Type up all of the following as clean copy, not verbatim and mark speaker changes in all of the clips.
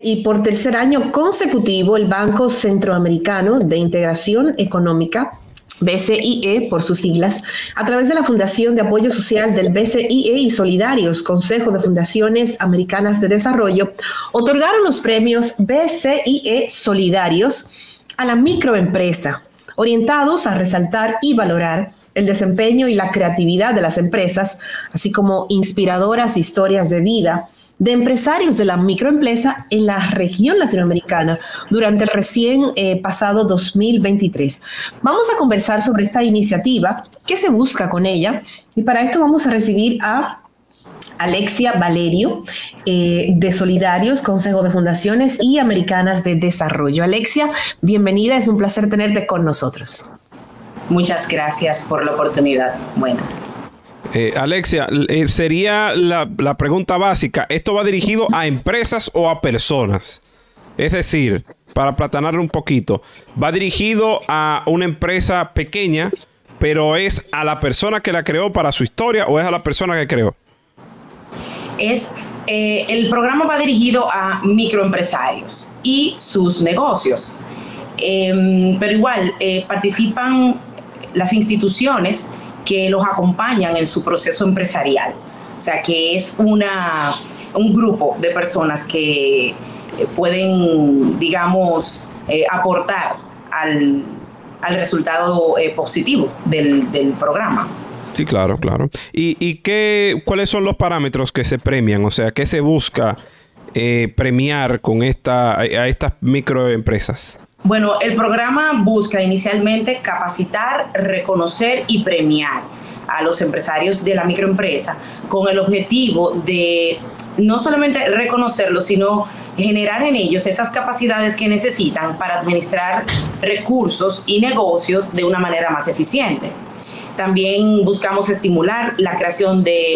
Speaker 1: Y por tercer año consecutivo, el Banco Centroamericano de Integración Económica, BCIE por sus siglas, a través de la Fundación de Apoyo Social del BCIE y Solidarios, Consejo de Fundaciones Americanas de Desarrollo, otorgaron los premios BCIE Solidarios a la microempresa, orientados a resaltar y valorar el desempeño y la creatividad de las empresas, así como inspiradoras historias de vida de empresarios de la microempresa en la región latinoamericana durante el recién pasado 2023. Vamos a conversar sobre esta iniciativa, qué se busca con ella, y para esto vamos a recibir a Alexia Valerio, de Solidarios, Consejo de Fundaciones y Americanas de Desarrollo. Alexia, bienvenida, es un placer tenerte con nosotros.
Speaker 2: Muchas gracias por la oportunidad. Buenas.
Speaker 3: Alexia, sería la pregunta básica. ¿Esto va dirigido a empresas o a personas? Es decir, para aplatanarlo un poquito, ¿va dirigido a una empresa pequeña, pero es a la persona que la creó para su historia o es a la persona que creó?
Speaker 2: El programa va dirigido a microempresarios y sus negocios. Pero igual participan las instituciones que los acompañan en su proceso empresarial. O sea, que es un grupo de personas que pueden, digamos, aportar al resultado positivo del programa.
Speaker 3: Sí, claro, claro. ¿Y cuáles son los parámetros que se premian? O sea, ¿qué se busca premiar con a estas microempresas?
Speaker 2: Bueno, el programa busca inicialmente capacitar, reconocer y premiar a los empresarios de la microempresa con el objetivo de no solamente reconocerlos, sino generar en ellos esas capacidades que necesitan para administrar recursos y negocios de una manera más eficiente. También buscamos estimular la creación de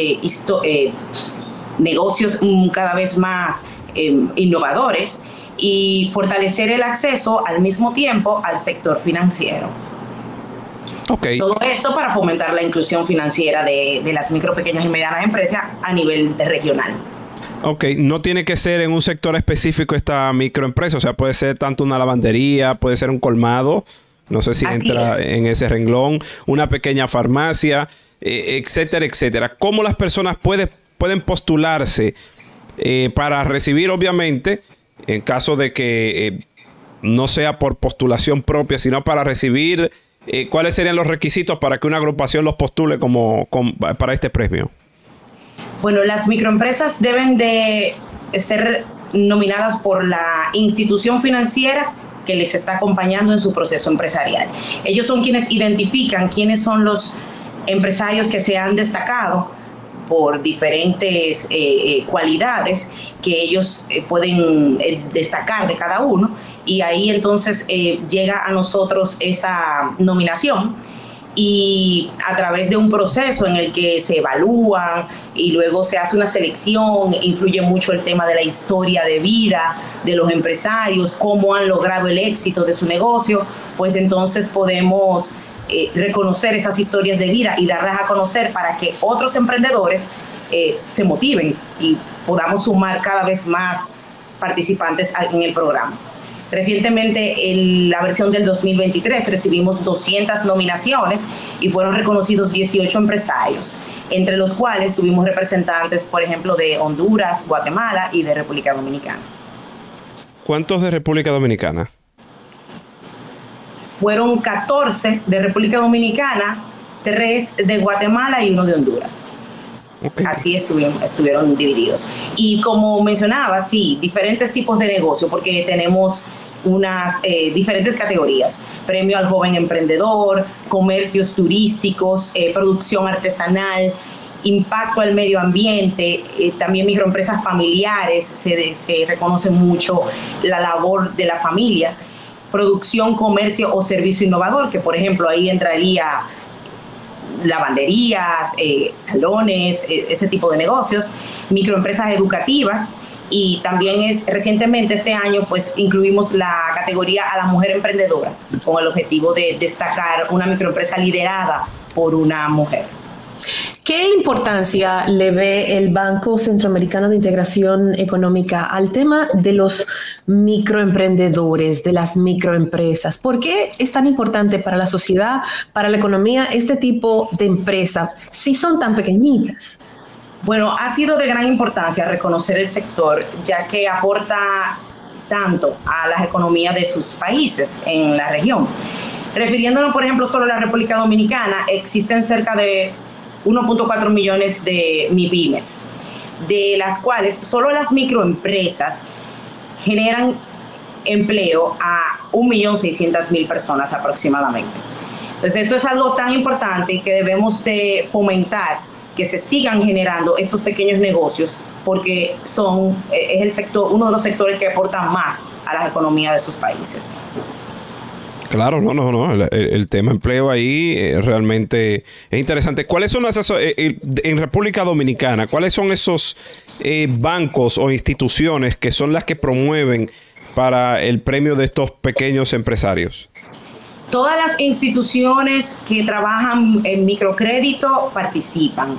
Speaker 2: negocios cada vez más innovadores y fortalecer el acceso al mismo tiempo al sector financiero.
Speaker 3: Okay.
Speaker 2: Todo esto para fomentar la inclusión financiera de las micro, pequeñas y medianas empresas a nivel regional.
Speaker 3: Ok, no tiene que ser en un sector específico esta microempresa, o sea, puede ser tanto una lavandería, puede ser un colmado, no sé si entra en ese renglón, una pequeña farmacia, etcétera, etcétera. ¿Cómo las personas pueden postularse para recibir, obviamente, en caso de que no sea por postulación propia, sino para recibir, cuáles serían los requisitos para que una agrupación los postule para este premio?
Speaker 2: Bueno, las microempresas deben de ser nominadas por la institución financiera que les está acompañando en su proceso empresarial. Ellos son quienes identifican quiénes son los empresarios que se han destacado por diferentes cualidades que ellos pueden destacar de cada uno, y ahí entonces llega a nosotros esa nominación, y a través de un proceso en el que se evalúa y luego se hace una selección, influye mucho el tema de la historia de vida de los empresarios, cómo han logrado el éxito de su negocio, pues entonces podemos reconocer esas historias de vida y darlas a conocer para que otros emprendedores se motiven y podamos sumar cada vez más participantes en el programa. Recientemente, en la versión del 2023, recibimos 200 nominaciones y fueron reconocidos 18 empresarios, entre los cuales tuvimos representantes, por ejemplo, de Honduras, Guatemala y de República Dominicana.
Speaker 3: ¿Cuántos de República Dominicana?
Speaker 2: Fueron 14 de República Dominicana, 3 de Guatemala y 1 de Honduras. Okay. Así estuvieron divididos. Y como mencionaba, sí, diferentes tipos de negocio, porque tenemos unas diferentes categorías: premio al joven emprendedor, comercios turísticos, producción artesanal, impacto al medio ambiente, también microempresas familiares, se reconoce mucho la labor de la familia, producción, comercio o servicio innovador, que por ejemplo ahí entraría lavanderías, salones, ese tipo de negocios, microempresas educativas, y también recientemente este año pues incluimos la categoría a la mujer emprendedora con el objetivo de destacar una microempresa liderada por una mujer.
Speaker 1: ¿Qué importancia le ve el Banco Centroamericano de Integración Económica al tema de los microemprendedores, de las microempresas? ¿Por qué es tan importante para la sociedad, para la economía, este tipo de empresa, si son tan pequeñitas?
Speaker 2: Bueno, ha sido de gran importancia reconocer el sector, ya que aporta tanto a las economías de sus países en la región. Refiriéndonos, por ejemplo, solo a la República Dominicana, existen cerca de 1.4 millones de MIPYMES, de las cuales solo las microempresas generan empleo a 1.600.000 personas aproximadamente. Entonces, eso es algo tan importante que debemos de fomentar, que se sigan generando estos pequeños negocios, porque es el sector, uno de los sectores que aportan más a las economías de sus países.
Speaker 3: Claro, no. El tema empleo ahí realmente es interesante. ¿Cuáles son en República Dominicana, cuáles son esos bancos o instituciones que son las que promueven para el premio de estos pequeños empresarios?
Speaker 2: Todas las instituciones que trabajan en microcrédito participan.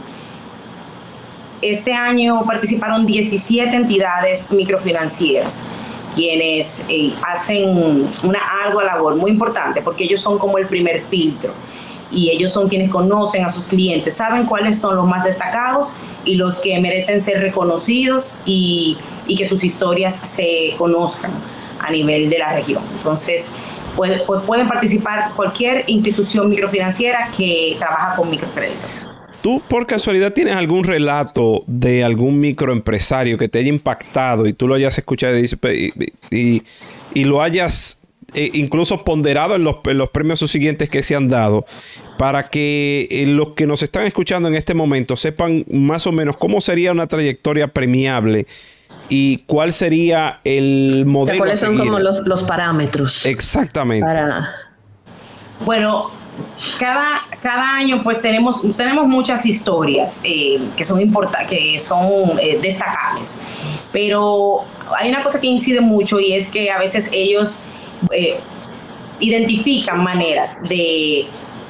Speaker 2: Este año participaron 17 entidades microfinancieras, quienes hacen una ardua labor muy importante, porque ellos son como el primer filtro y ellos son quienes conocen a sus clientes, saben cuáles son los más destacados y los que merecen ser reconocidos y que sus historias se conozcan a nivel de la región. Entonces, pueden participar cualquier institución microfinanciera que trabaja con microcrédito.
Speaker 3: ¿Tú por casualidad tienes algún relato de algún microempresario que te haya impactado y tú lo hayas escuchado y lo hayas incluso ponderado en los premios subsiguientes que se han dado, para que los que nos están escuchando en este momento sepan más o menos cómo sería una trayectoria premiable y cuál sería el modelo? O sea,
Speaker 1: ¿cuáles son como los parámetros?
Speaker 3: Exactamente.
Speaker 2: Bueno, cada año pues tenemos muchas historias que son destacables, pero hay una cosa que incide mucho, y es que a veces ellos identifican maneras de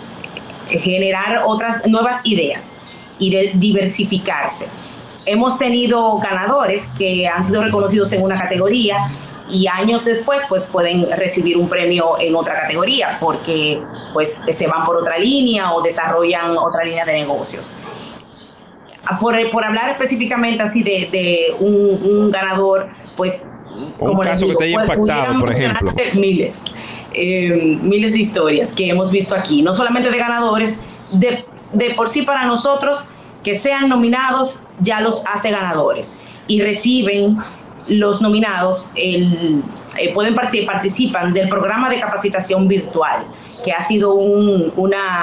Speaker 2: generar otras nuevas ideas y de diversificarse. Hemos tenido ganadores que han sido reconocidos en una categoría y años después pues pueden recibir un premio en otra categoría porque pues se van por otra línea o desarrollan otra línea de negocios. Por hablar específicamente así de un ganador, pues
Speaker 3: como un caso que te haya impactado, por ejemplo.
Speaker 2: Miles de historias que hemos visto aquí, no solamente de ganadores, de por sí para nosotros que sean nominados ya los hace ganadores y reciben los nominados, participan del programa de capacitación virtual, que ha sido un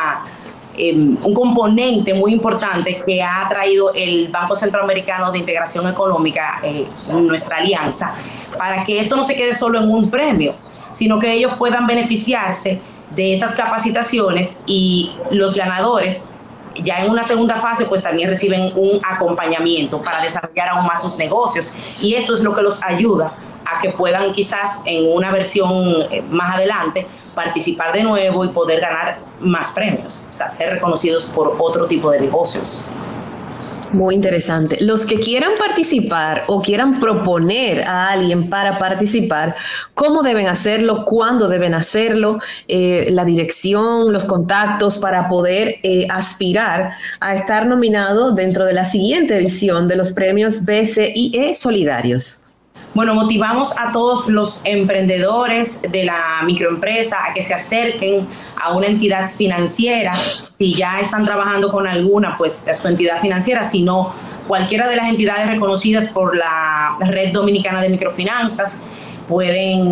Speaker 2: componente muy importante que ha traído el Banco Centroamericano de Integración Económica, nuestra alianza, para que esto no se quede solo en un premio, sino que ellos puedan beneficiarse de esas capacitaciones, y los ganadores ya en una segunda fase pues también reciben un acompañamiento para desarrollar aún más sus negocios, y eso es lo que los ayuda a que puedan quizás en una versión más adelante participar de nuevo y poder ganar más premios, o sea, ser reconocidos por otro tipo de negocios.
Speaker 1: Muy interesante. Los que quieran participar o quieran proponer a alguien para participar, ¿cómo deben hacerlo? ¿Cuándo deben hacerlo? La dirección, los contactos para poder aspirar a estar nominado dentro de la siguiente edición de los premios BCIE Solidarios.
Speaker 2: Bueno, motivamos a todos los emprendedores de la microempresa a que se acerquen a una entidad financiera. Si ya están trabajando con alguna, pues a su entidad financiera, si no, cualquiera de las entidades reconocidas por la Red Dominicana de Microfinanzas pueden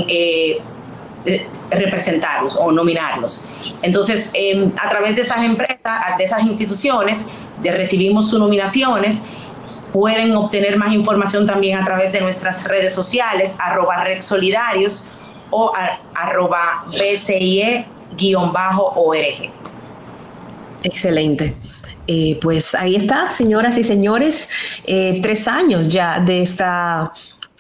Speaker 2: representarlos o nominarlos. Entonces, a través de esas empresas, de esas instituciones, recibimos sus nominaciones. Pueden obtener más información también a través de nuestras redes sociales, @redsolidarios o @BCIE_org.
Speaker 1: Excelente. Pues ahí está, señoras y señores, 3 años ya de esta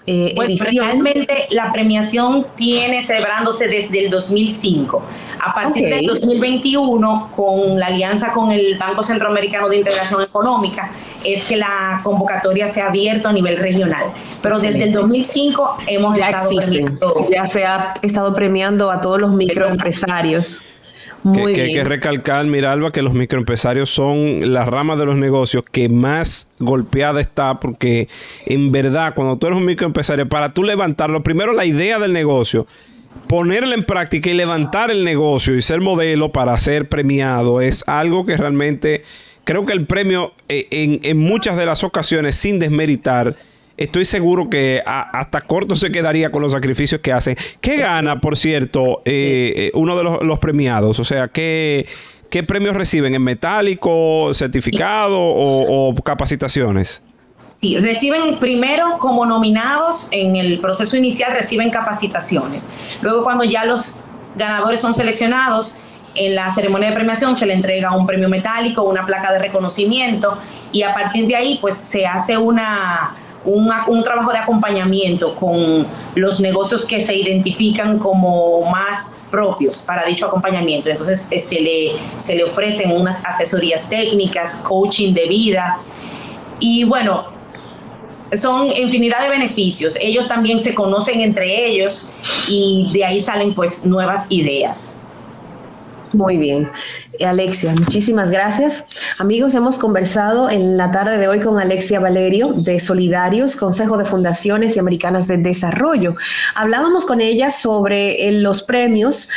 Speaker 1: edición.
Speaker 2: Realmente la premiación tiene celebrándose desde el 2005. A partir del 2021, con la alianza con el Banco Centroamericano de Integración Económica, es que la convocatoria se ha abierto a nivel regional. Pero desde el 2005 hemos estado premiando.
Speaker 1: Ya se ha estado premiando a todos los microempresarios. Muy bien.
Speaker 3: Que recalcar, Miralba, que los microempresarios son la rama de los negocios que más golpeada está, porque en verdad, cuando tú eres un microempresario, para tú levantarlo, primero la idea del negocio, ponerla en práctica y levantar el negocio y ser modelo para ser premiado es algo que realmente creo que el premio en muchas de las ocasiones, sin desmeritar, estoy seguro que hasta corto se quedaría con los sacrificios que hacen. ¿Qué gana, por cierto, uno de los premiados? O sea, ¿qué premios reciben? ¿En metálico, certificado o capacitaciones?
Speaker 2: Sí, reciben primero como nominados en el proceso inicial, reciben capacitaciones. Luego, cuando ya los ganadores son seleccionados, en la ceremonia de premiación se le entrega un premio metálico, una placa de reconocimiento, y a partir de ahí pues se hace un trabajo de acompañamiento con los negocios que se identifican como más propios para dicho acompañamiento. Entonces se le ofrecen unas asesorías técnicas, coaching de vida, y bueno, son infinidad de beneficios. Ellos también se conocen entre ellos y de ahí salen pues nuevas ideas.
Speaker 1: Muy bien. Alexia, muchísimas gracias. Amigos, hemos conversado en la tarde de hoy con Alexia Valerio de Solidarios, Consejo de Fundaciones y Americanas de Desarrollo. Hablábamos con ella sobre los premios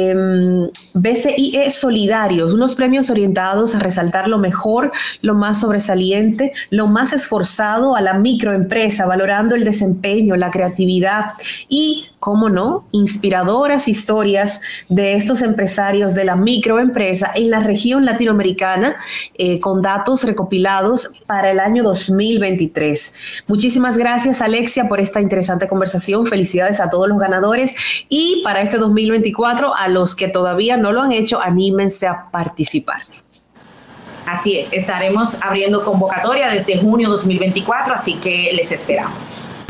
Speaker 1: BCIE Solidarios, unos premios orientados a resaltar lo mejor, lo más sobresaliente, lo más esforzado a la microempresa, valorando el desempeño, la creatividad y, cómo no, inspiradoras historias de estos empresarios de la microempresa en la región latinoamericana, con datos recopilados para el año 2023. Muchísimas gracias, Alexia, por esta interesante conversación. Felicidades a todos los ganadores y para este 2024, a los que todavía no lo han hecho, anímense a participar.
Speaker 2: Así es, estaremos abriendo convocatoria desde junio 2024, así que les esperamos.